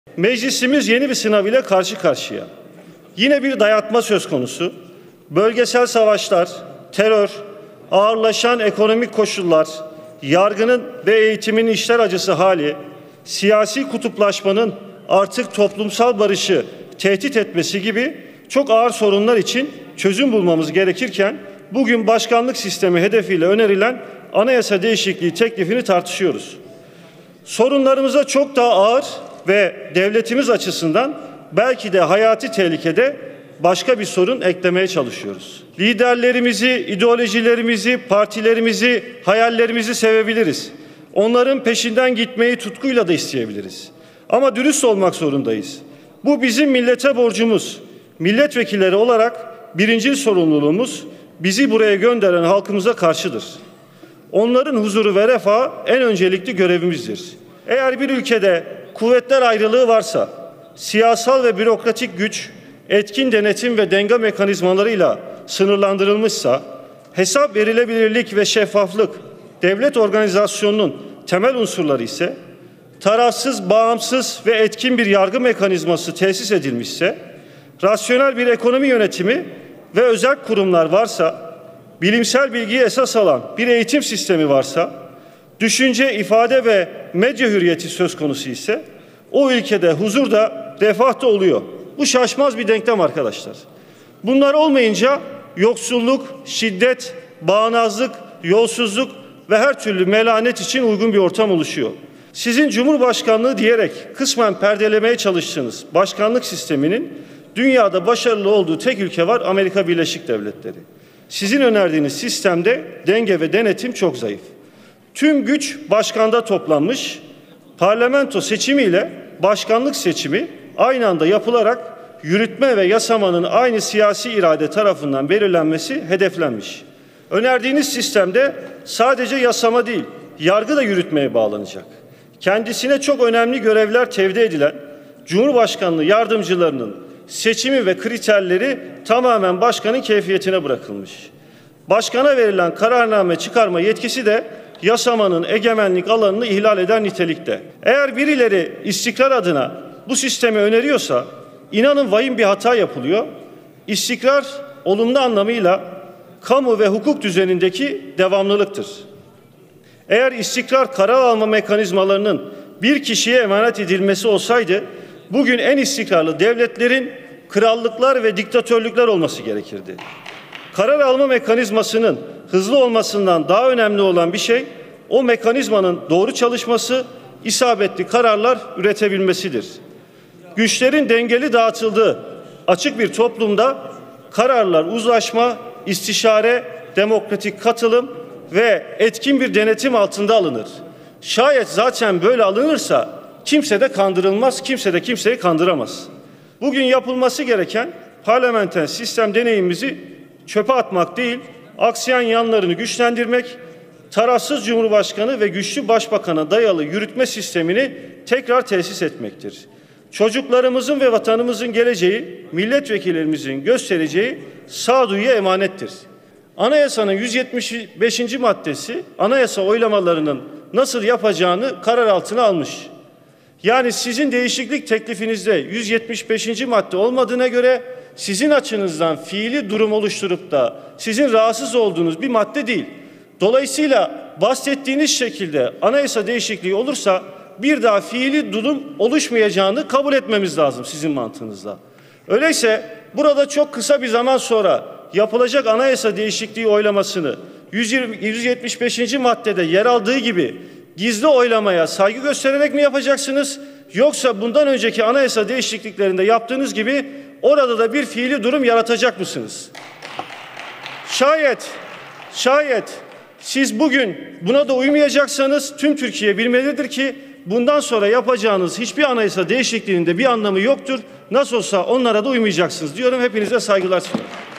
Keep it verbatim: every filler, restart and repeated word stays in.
Meclisimiz yeni bir sınav ile karşı karşıya. Yine bir dayatma söz konusu. Bölgesel savaşlar, terör, ağırlaşan ekonomik koşullar, yargının ve eğitimin işler acısı hali, siyasi kutuplaşmanın artık toplumsal barışı tehdit etmesi gibi çok ağır sorunlar için çözüm bulmamız gerekirken bugün başkanlık sistemi hedefiyle önerilen anayasa değişikliği teklifini tartışıyoruz. Sorunlarımıza çok daha ağır ve devletimiz açısından belki de hayati tehlikede başka bir sorun eklemeye çalışıyoruz. Liderlerimizi, ideolojilerimizi, partilerimizi, hayallerimizi sevebiliriz. Onların peşinden gitmeyi tutkuyla da isteyebiliriz. Ama dürüst olmak zorundayız. Bu bizim millete borcumuz. Milletvekilleri olarak birinci sorumluluğumuz bizi buraya gönderen halkımıza karşıdır. Onların huzuru ve refahı en öncelikli görevimizdir. Eğer bir ülkede kuvvetler ayrılığı varsa, siyasal ve bürokratik güç, etkin denetim ve denge mekanizmalarıyla sınırlandırılmışsa, hesap verilebilirlik ve şeffaflık devlet organizasyonunun temel unsurları ise, tarafsız, bağımsız ve etkin bir yargı mekanizması tesis edilmişse, rasyonel bir ekonomi yönetimi ve özel kurumlar varsa, bilimsel bilgiyi esas alan bir eğitim sistemi varsa, düşünce, ifade ve medya hürriyeti söz konusu ise, o ülkede huzur da refah da oluyor. Bu şaşmaz bir denklem arkadaşlar. Bunlar olmayınca yoksulluk, şiddet, bağnazlık, yolsuzluk ve her türlü melanet için uygun bir ortam oluşuyor. Sizin Cumhurbaşkanlığı diyerek kısmen perdelemeye çalıştığınız başkanlık sisteminin dünyada başarılı olduğu tek ülke var, Amerika Birleşik Devletleri. Sizin önerdiğiniz sistemde denge ve denetim çok zayıf. Tüm güç başkanda toplanmış, parlamento seçimiyle başkanlık seçimi aynı anda yapılarak yürütme ve yasamanın aynı siyasi irade tarafından belirlenmesi hedeflenmiş. Önerdiğiniz sistemde sadece yasama değil, yargı da yürütmeye bağlanacak. Kendisine çok önemli görevler tevdi edilen Cumhurbaşkanlığı yardımcılarının seçimi ve kriterleri tamamen başkanın keyfiyetine bırakılmış. Başkana verilen kararname çıkarma yetkisi de yasamanın egemenlik alanını ihlal eden nitelikte. Eğer birileri istikrar adına bu sistemi öneriyorsa, inanın vahim bir hata yapılıyor. İstikrar olumlu anlamıyla kamu ve hukuk düzenindeki devamlılıktır. Eğer istikrar karar alma mekanizmalarının bir kişiye emanet edilmesi olsaydı, bugün en istikrarlı devletlerin krallıklar ve diktatörlükler olması gerekirdi. Karar alma mekanizmasının hızlı olmasından daha önemli olan bir şey, o mekanizmanın doğru çalışması, isabetli kararlar üretebilmesidir. Güçlerin dengeli dağıtıldığı açık bir toplumda kararlar uzlaşma, istişare, demokratik katılım ve etkin bir denetim altında alınır. Şayet zaten böyle alınırsa kimse de kandırılmaz, kimse de kimseyi kandıramaz. Bugün yapılması gereken parlamenter sistem deneyimimizi çöpe atmak değil, aksayan yanlarını güçlendirmek, tarafsız Cumhurbaşkanı ve güçlü Başbakan'a dayalı yürütme sistemini tekrar tesis etmektir. Çocuklarımızın ve vatanımızın geleceği, milletvekillerimizin göstereceği sağduyuya emanettir. Anayasanın yüz yetmiş beşinci maddesi anayasa oylamalarının nasıl yapacağını karar altına almış. Yani sizin değişiklik teklifinizde yüz yetmiş beşinci madde olmadığına göre sizin açınızdan fiili durum oluşturup da sizin rahatsız olduğunuz bir madde değil. Dolayısıyla bahsettiğiniz şekilde anayasa değişikliği olursa bir daha fiili durum oluşmayacağını kabul etmemiz lazım sizin mantığınızla. Öyleyse burada çok kısa bir zaman sonra yapılacak anayasa değişikliği oylamasını yüz yetmiş beşinci maddede yer aldığı gibi gizli oylamaya saygı göstererek mi yapacaksınız? Yoksa bundan önceki anayasa değişikliklerinde yaptığınız gibi orada da bir fiili durum yaratacak mısınız? Şayet, şayet siz bugün buna da uymayacaksanız tüm Türkiye bilmelidir ki bundan sonra yapacağınız hiçbir anayasa değişikliğinde bir anlamı yoktur. Nasıl olsa onlara da uymayacaksınız diyorum. Hepinize saygılar sunuyorum.